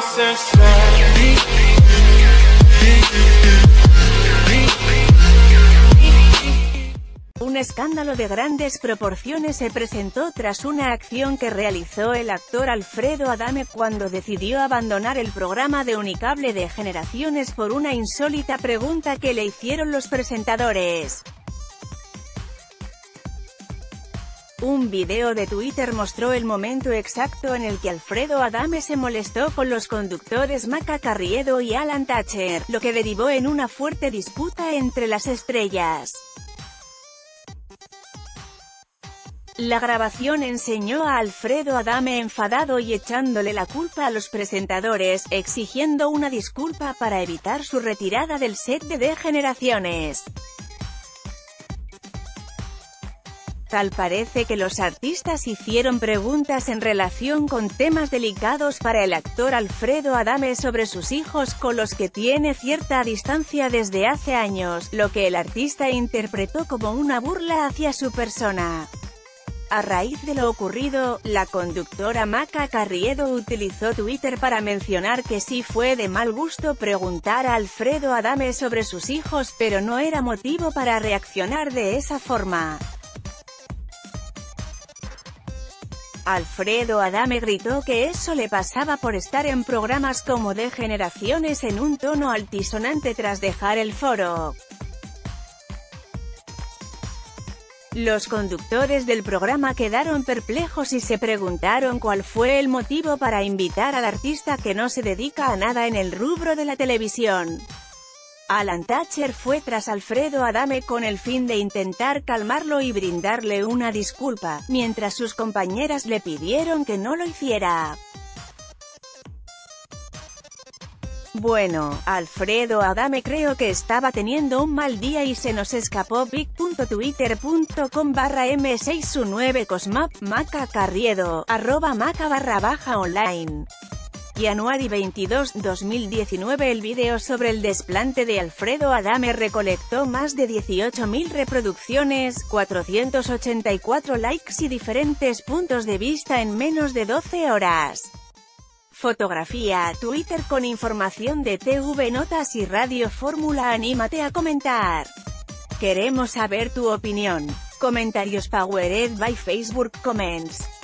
Un escándalo de grandes proporciones se presentó tras una acción que realizó el actor Alfredo Adame cuando decidió abandonar el programa de Unicable de Generaciones por una insólita pregunta que le hicieron los presentadores. Un video de Twitter mostró el momento exacto en el que Alfredo Adame se molestó con los conductores Maca Carriedo y Alan Thatcher, lo que derivó en una fuerte disputa entre las estrellas. La grabación enseñó a Alfredo Adame enfadado y echándole la culpa a los presentadores, exigiendo una disculpa para evitar su retirada del set de Generaciones. Tal parece que los artistas hicieron preguntas en relación con temas delicados para el actor Alfredo Adame sobre sus hijos con los que tiene cierta distancia desde hace años, lo que el artista interpretó como una burla hacia su persona. A raíz de lo ocurrido, la conductora Maca Carriedo utilizó Twitter para mencionar que sí fue de mal gusto preguntar a Alfredo Adame sobre sus hijos, pero no era motivo para reaccionar de esa forma. Alfredo Adame gritó que eso le pasaba por estar en programas como de Generaciones en un tono altisonante tras dejar el foro. Los conductores del programa quedaron perplejos y se preguntaron cuál fue el motivo para invitar al artista que no se dedica a nada en el rubro de la televisión. Alan Thatcher fue tras Alfredo Adame con el fin de intentar calmarlo y brindarle una disculpa, mientras sus compañeras le pidieron que no lo hiciera. Bueno, Alfredo Adame creo que estaba teniendo un mal día y se nos escapó pic.twitter.com/m619cosmap, Maca Carriedo, @maca_online. January 22, 2019. El video sobre el desplante de Alfredo Adame recolectó más de 18.000 reproducciones, 484 likes y diferentes puntos de vista en menos de 12 horas. Fotografía, Twitter con información de TV Notas y Radio Fórmula. Anímate a comentar. Queremos saber tu opinión. Comentarios powered by Facebook Comments.